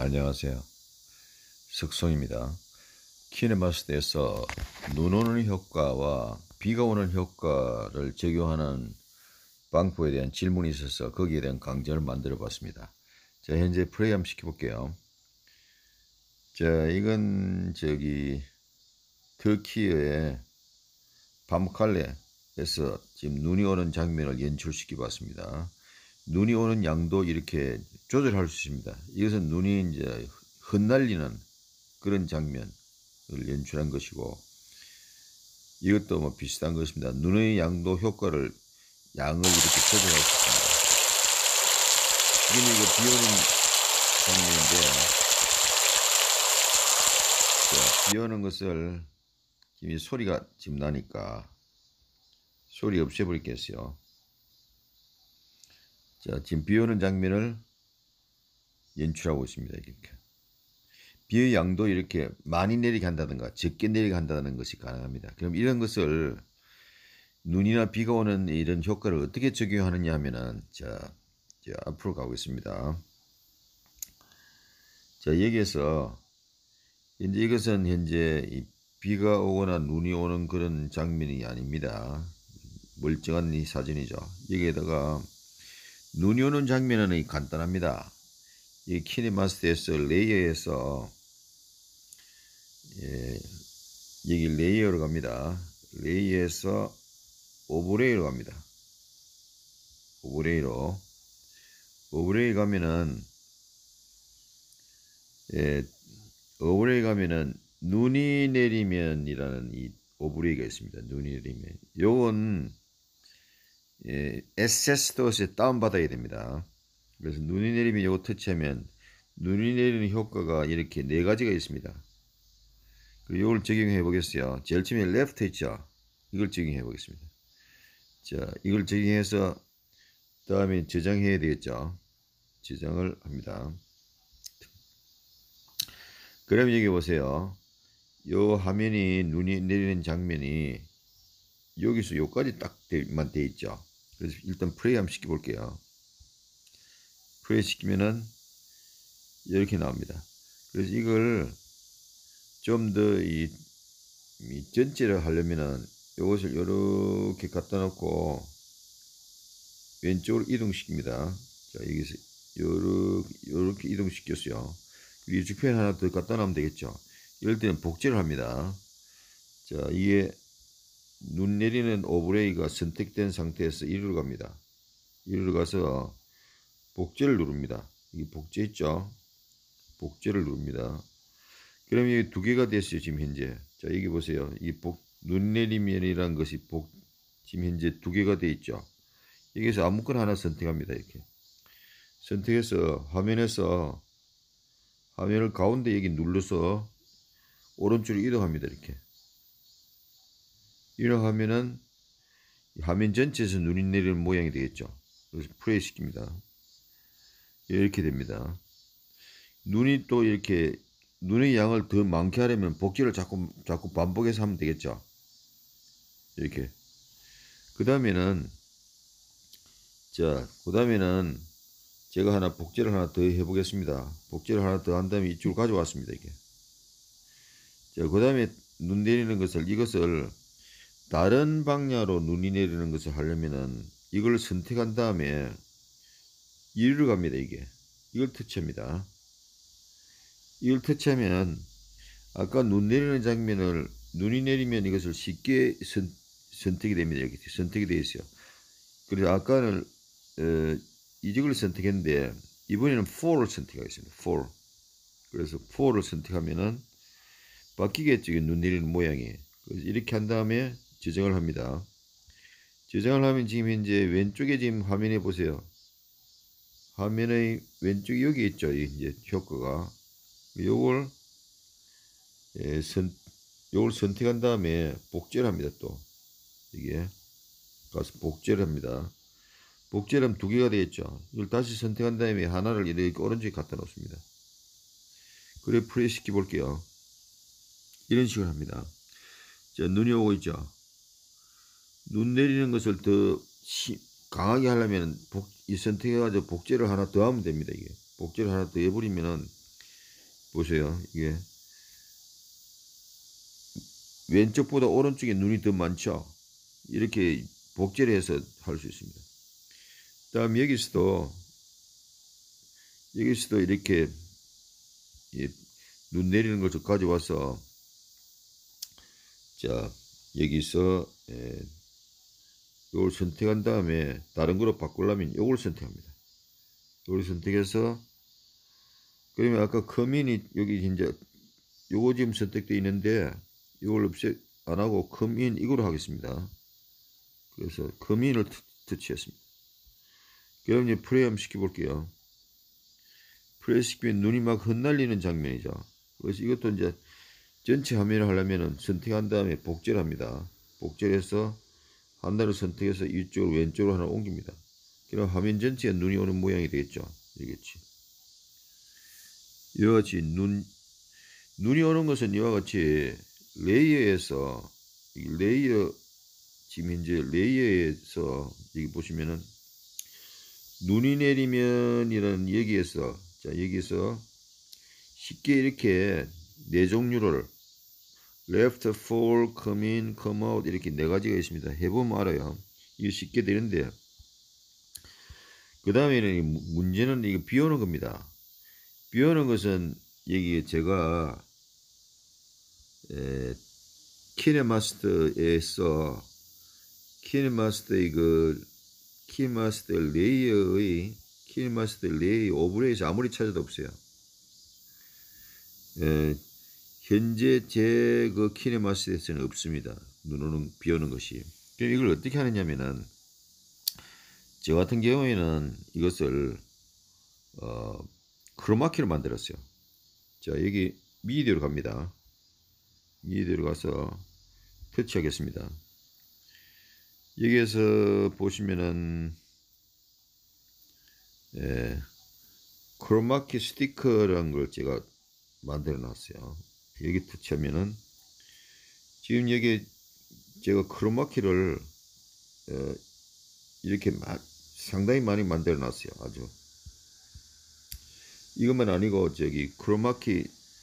안녕하세요. 석성입니다. 키네마스터에서 눈 오는 효과와 비가 오는 효과를 적용하는 방법에 대한 질문이 있어서 거기에 대한 강좌를 만들어 봤습니다. 자, 현재 플레이 한번 시켜볼게요. 자, 이건 터키의 파무칼레에서 지금 눈이 오는 장면을 연출시켜 봤습니다. 눈이 오는 양도 이렇게 조절할 수 있습니다. 이것은 눈이 이제 흩날리는 그런 장면을 연출한 것이고, 이것도 뭐 비슷한 것입니다. 눈의 양도 효과를 양을 이렇게 조절할 수 있습니다. 지금 이거 비 오는 장면인데, 자, 비 오는 것을 지금 소리가 지금 나니까 소리 없애버리겠어요. 자, 지금 비 오는 장면을 연출하고 있습니다. 이렇게. 비의 양도 이렇게 많이 내리게 한다든가 적게 내리게 한다는 것이 가능합니다. 그럼 이런 것을 눈이나 비가 오는 이런 효과를 어떻게 적용하느냐 하면은, 자 앞으로 가보겠습니다. 자, 여기에서 이제 이것은 현재 비가 오거나 눈이 오는 그런 장면이 아닙니다. 멀쩡한 이 사진이죠. 여기에다가 눈이 오는 장면은 간단합니다. 이 키네마스터에서 레이어에서 여기 레이어로 갑니다. 레이어에서 오버레이로 갑니다. 오버레이 가면은 오버레이 가면은 눈이 내리면이라는 이 오버레이가 있습니다. 눈이 내리면 요건 에세스도스에 다운받아야 됩니다. 그래서 눈이 내리면 요거 터치하면 눈이 내리는 효과가 이렇게 네 가지가 있습니다. 그리고 이걸 적용해 보겠어요. 제일 처음에 레프트 있죠. 이걸 적용해 보겠습니다. 자, 이걸 적용해서 다음에 저장해야 되겠죠. 저장을 합니다. 그럼 여기 보세요. 요 화면이 눈이 내리는 장면이 여기서 요까지 딱만 돼 있죠. 그래서 일단 플레이 한번 시켜 볼게요. 플레이 시키면은 이렇게 나옵니다. 그래서 이걸 좀 더 이 전체를 하려면은 이것을 이렇게 갖다 놓고 왼쪽으로 이동시킵니다. 자, 여기서 이렇게 이동시켰어요. 그리고 이쪽편 하나 더 갖다 놓으면 되겠죠. 이럴 때는 복제를 합니다. 자, 이게 눈 내리는 오버레이가 선택된 상태에서 이리로 갑니다. 이리로 가서 복제를 누릅니다. 이게 복제 있죠? 복제를 누릅니다. 그럼 여기 두 개가 됐어요, 지금 현재. 자, 여기 보세요. 눈 내리면이라는 것이 지금 현재 두 개가 돼 있죠. 여기서 아무거나 하나 선택합니다. 이렇게 선택해서 화면을 가운데 여기 눌러서 오른쪽으로 이동합니다. 이렇게 이동하면은 화면 전체에서 눈이 내리는 모양이 되겠죠. 그래서 플레이 시킵니다. 이렇게 됩니다. 눈이 또 이렇게 눈의 양을 더 많게 하려면 복제를 자꾸 반복해서 하면 되겠죠. 이렇게. 그 다음에는 제가 복제를 하나 더 해보겠습니다. 복제를 하나 더 한 다음에 이쪽으로 가져왔습니다. 이게. 자, 그 다음에 눈 내리는 이것을 다른 방향으로 눈이 내리는 것을 하려면은 이걸 선택한 다음에 이리로 갑니다. 이걸 터치합니다. 이걸 터치하면 아까 눈 내리는 장면을 눈이 내리면 이것을 쉽게 선택이 됩니다. 이렇게 선택이 되어 있어요. 그래서 아까는 이직을 선택했는데 이번에는 4를 선택하겠습니다. 4. 그래서 4를 선택하면은 바뀌겠죠. 눈 내리는 모양이. 그래서 이렇게 한 다음에 저장을 합니다. 저장을 하면 지금 현재 왼쪽에 지금 화면에 보세요. 화면의 왼쪽에 여기 있죠. 이제 효과가. 요걸 선택한 다음에 복제를 합니다. 또 이게 가서 복제를 합니다. 복제를 하면 두 개가 되겠죠. 이걸 다시 선택한 다음에 하나를 이렇게 오른쪽에 갖다 놓습니다. 그래 플레이 시켜 볼게요. 이런 식으로 합니다. 자, 눈이 오고 있죠. 눈 내리는 것을 더 강하게 하려면 이 선택해가지고 복제를 하나 더 하면 됩니다. 이게 복제를 하나 더 해버리면은 보세요. 이게 왼쪽보다 오른쪽에 눈이 더 많죠. 이렇게 복제를 해서 할 수 있습니다. 다음 여기서도 이렇게 눈 내리는 것을 가져와서 자 여기서 이걸 선택한 다음에 다른 거로 바꾸려면 이걸 선택합니다. 이걸 선택해서 그러면 아까 커민이 여기 이제 요거 지금 선택되어 있는데 이걸 없애 안 하고 커민 이거로 하겠습니다. 그래서 커민을 터치했습니다. 그럼 이제 플레이 한번 시켜볼게요. 플레이 시키면 눈이 막 흩날리는 장면이죠. 그래서 이것도 이제 전체 화면을 하려면 선택한 다음에 복제를 합니다. 복제해서 하나를 선택해서 이쪽으로 왼쪽으로 하나 옮깁니다. 그럼 화면 전체에 눈이 오는 모양이 되겠죠. 이겠지. 이와 같이 눈이 오는 것은 이와 같이 레이어에서 지금 현재 레이어에서 여기 보시면은 눈이 내리면 이런 여기에서 쉽게 이렇게 네 종류를 left, fall, come in, come out 이렇게 네 가지가 있습니다. 해보면 알아요. 이거 쉽게 되는데 그 다음에는 문제는 이거 비 오는 겁니다. 비 오는 것은 여기 제가 키네마스터에서 키네마스터 레이어의 오버레이에서 아무리 찾아도 없어요. 현재 제 그 키네마스터에서는 없습니다. 눈 오는 비 오는 것이. 그럼 이걸 어떻게 하느냐면은 저 같은 경우에는 이것을 크로마키로 만들었어요. 자 여기 미디어로 갑니다. 미디어로 가서 터치하겠습니다. 여기에서 보시면은 크로마키 스티커라는 걸 제가 만들어 놨어요. 여기 터치하면은 지금 여기 제가 크로마키를 이렇게 상당히 많이 만들어 놨어요. 아주 이것만 아니고 저기 크로마키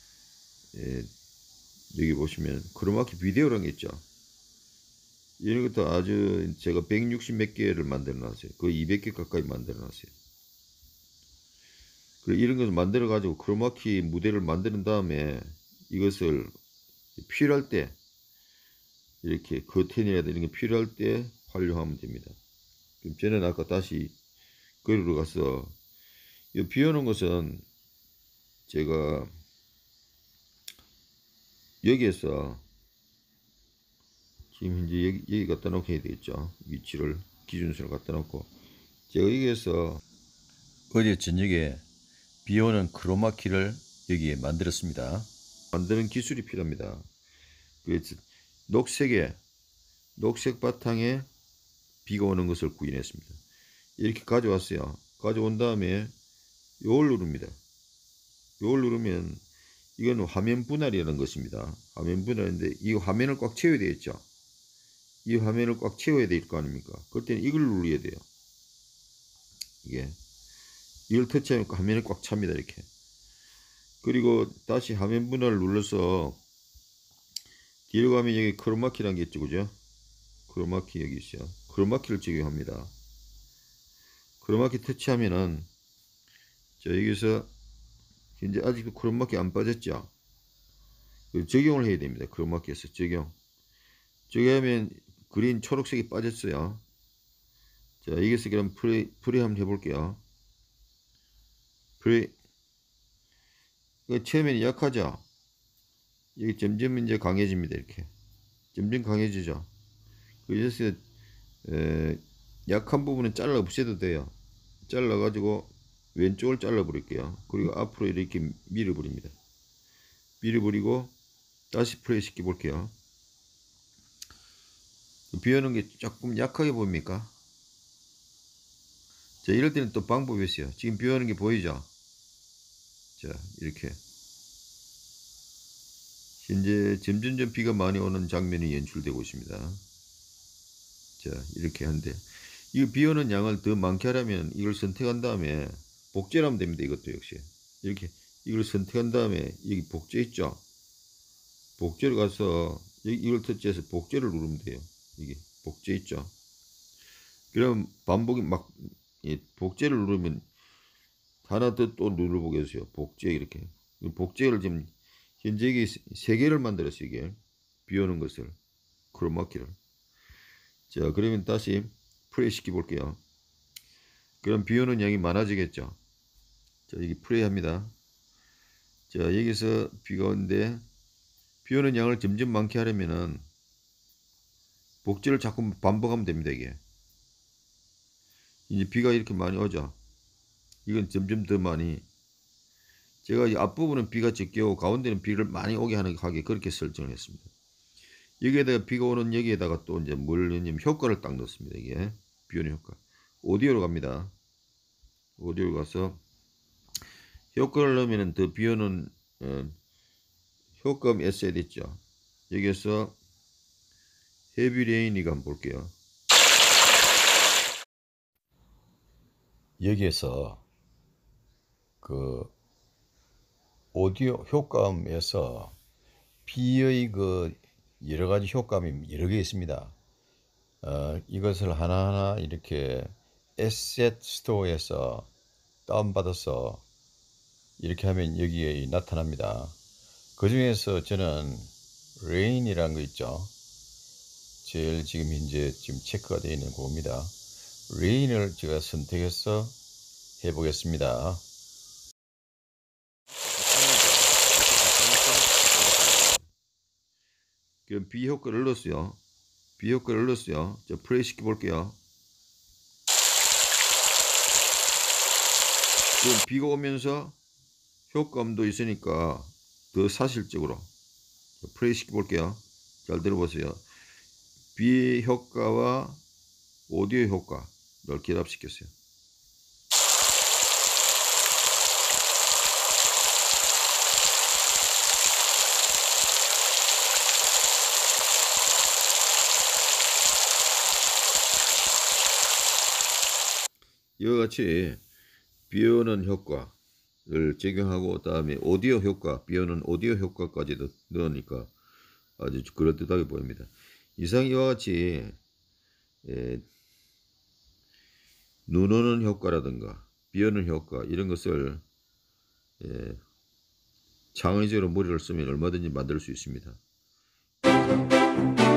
여기 보시면 크로마키 비디오라는 게 있죠. 이런 것도 아주 제가 160 몇 개를 만들어 놨어요. 거의 200개 가까이 만들어 놨어요. 그리고 이런 것을 만들어 가지고 크로마키 무대를 만드는 다음에 이것을 필요할 때 이렇게 커튼이라든지 이런 게 필요할 때 활용하면 됩니다. 그럼 저는 아까 다시 거리로 가서 이 비 오는 것은 제가 여기에서 지금 현재 여기 갖다 놓게 해야 되겠죠. 위치를 기준선을 갖다 놓고 제가 여기에서 어제 저녁에 비 오는 크로마키를 여기에 만들었습니다. 만드는 기술이 필요합니다. 그래서 녹색 바탕에 비가 오는 것을 구현했습니다. 이렇게 가져왔어요. 가져온 다음에 요걸 누릅니다. 요걸 누르면 이건 화면 분할이라는 것입니다. 화면 분할인데 이 화면을 꽉 채워야 되겠죠. 이 화면을 꽉 채워야 될 거 아닙니까? 그럴 때는 이걸 눌러야 돼요. 이걸 터치하면 화면이 꽉 찹니다. 이렇게. 그리고 다시 화면 분할을 눌러서 뒤로 가면 여기 크로마키라는 게 있죠. 그죠? 크로마키 여기 있어요. 크로마키를 적용합니다. 크로마키 터치하면은 자 여기서 현재 아직도 크로마키 안 빠졌죠. 적용을 해야 됩니다. 크로마키에서 적용하면 그린 초록색이 빠졌어요. 자 여기서 그럼 프레이 한번 해볼게요. 프레이 처음에는 약하죠. 여기 점점 이제 강해집니다. 이렇게 점점 강해지죠. 그래서 약한 부분은 잘라 없애도 돼요. 잘라 가지고 왼쪽을 잘라 버릴게요. 그리고 앞으로 이렇게 밀어 버립니다. 밀어 버리고 다시 플레이 시켜 볼게요. 비 오는 게 조금 약하게 보입니까? 자 이럴 때는 또 방법이 있어요. 지금 비 오는 게 보이죠? 자 이렇게 현재 점점점 비가 많이 오는 장면이 연출되고 있습니다. 자 이렇게 한데 이 비 오는 양을 더 많게 하려면 이걸 선택한 다음에 복제를 하면 됩니다. 이것도 역시 이렇게 이걸 선택한 다음에 여기 복제 있죠. 복제를 가서 이걸 터치해서 복제를 누르면 돼요. 이게 복제 있죠. 그럼 반복이 막 복제를 누르면 하나 더 또 눌러보겠어요. 복제 이렇게. 복제를 지금 현재 이게 세 개를 만들었어요. 이게 비오는 것을 크로마키를. 자, 그러면 다시 플레이 시켜 볼게요. 그럼 비오는 양이 많아지겠죠. 자, 여기 플레이 합니다. 자, 여기서 비가 오는데 비오는 양을 점점 많게 하려면은 복제를 자꾸 반복하면 됩니다. 이게 이제 비가 이렇게 많이 오죠. 이건 점점 더 많이, 제가 이 앞부분은 비가 적게 오고 가운데는 비를 많이 오게 하게 그렇게 설정을 했습니다. 여기에다가 비가 오는 여기에다가 또 이제 뭘 넣냐면 효과를 딱 넣습니다. 이게 비 오는 효과. 오디오로 갑니다. 오디오로 가서 효과를 넣으면 더 비 오는 효과음 에셋 있죠. 여기에서 헤비 레인이가 한번 볼게요. 여기에서 그 오디오 효과음에서 B의 그 여러 가지 효과음이 여러 개 있습니다. 이것을 하나하나 이렇게 에셋 스토어에서 다운받아서 이렇게 하면 여기에 나타납니다. 그 중에서 저는 레인이라는 거 있죠. 제일 지금 현재 체크가 되어 있는 곡입니다. 레인을 제가 선택해서 해보겠습니다. 그럼 비 효과를 넣었어요. 비 효과를 넣었어요. 자, 플레이 시켜 볼게요. 지금 비가 오면서 효과음도 있으니까 더 사실적으로 플레이 시켜 볼게요. 잘 들어보세요. 비 효과와 오디오 효과를 결합시켰어요. 이와 같이 비 오는 효과를 적용하고 다음에 오디오 효과, 비 오는 오디오 효과까지 넣으니까 아주 그럴듯하게 보입니다. 이상 이와 같이 눈 오는 효과라든가 비 오는 효과 이런 것을 창의적으로 머리를 쓰면 얼마든지 만들 수 있습니다.